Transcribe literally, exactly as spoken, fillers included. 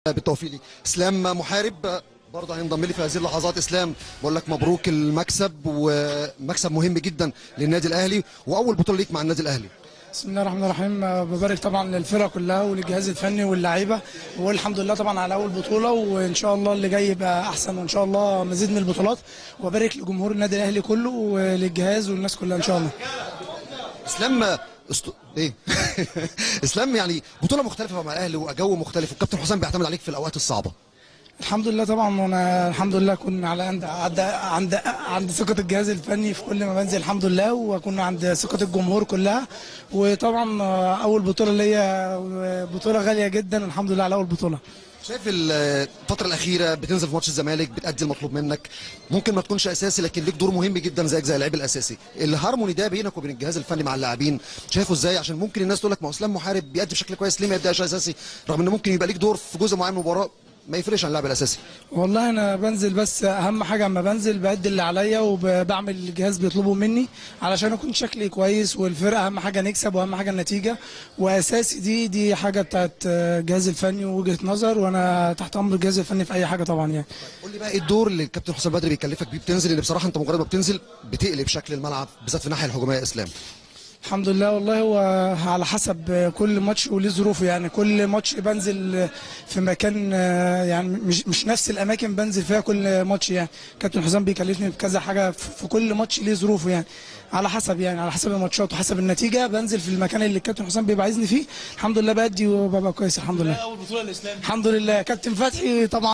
بالتوفيق ليك. اسلام محارب برضه هينضم لي في هذه اللحظات. اسلام، بقول لك مبروك المكسب، ومكسب مهم جدا للنادي الاهلي واول بطوله ليك مع النادي الاهلي. بسم الله الرحمن الرحيم. ببارك طبعا للفرقه كلها وللجهاز الفني واللعيبه، والحمد لله طبعا على اول بطوله، وان شاء الله اللي جاي يبقى احسن، وان شاء الله مزيد من البطولات. وبارك لجمهور النادي الاهلي كله وللجهاز والناس كلها ان شاء الله. اسلام است... ايه اسلام، يعني بطوله مختلفه مع الاهلي وجو مختلف، والكابتن حسام بيعتمد عليك في الاوقات الصعبه. الحمد لله طبعا، وانا الحمد لله كنا على عند عند عند, عند ثقه الجهاز الفني في كل ما بنزل الحمد لله، وكنا عند ثقه الجمهور كلها. وطبعا اول بطوله ليا بطوله غاليه جدا، الحمد لله على اول بطوله. شايف الفترة الأخيرة بتنزل في ماتش الزمالك بتأدي المطلوب منك، ممكن ما تكونش أساسي لكن ليك دور مهم جدا زيك زي اللاعب الأساسي. الهارموني ده بينك وبين الجهاز الفني مع اللاعبين شايفه إزاي؟ عشان ممكن الناس تقول لك ما هو اسلام محارب بيأدي بشكل كويس، ليه ما يبداش أساسي؟ رغم إن ممكن يبقى ليك دور في جزء معين من المباراة ما يفرقش عن اللاعب الأساسي. والله انا بنزل، بس اهم حاجه اما بنزل بأدي اللي عليا وبعمل اللي الجهاز بيطلبه مني علشان اكون شكلي كويس، والفرقه اهم حاجه نكسب واهم حاجه النتيجه. واساسي دي دي حاجه بتاعت الجهاز الفني ووجهه نظر، وانا تحت امر الجهاز الفني في اي حاجه طبعا. يعني قول لي بقى ايه الدور اللي الكابتن حسام بدري بيكلفك بيه بتنزل، اللي بصراحه انت مجرد ما بتنزل بتقلب شكل الملعب بالذات في الناحيه الهجوميه يا اسلام؟ الحمد لله، والله هو على حسب كل ماتش وليه ظروفه. يعني كل ماتش بنزل في مكان، يعني مش مش نفس الاماكن بنزل فيها كل ماتش. يعني كابتن حسام بيكلفني بكذا حاجه في كل ماتش ليه ظروفه، يعني على حسب يعني على حسب الماتشات وحسب النتيجه بنزل في المكان اللي الكابتن حسام بيبقى عايزني فيه. الحمد لله بادي وببقى كويس الحمد لله. اول بطوله للاسلام، الحمد لله. كابتن فتحي طبعا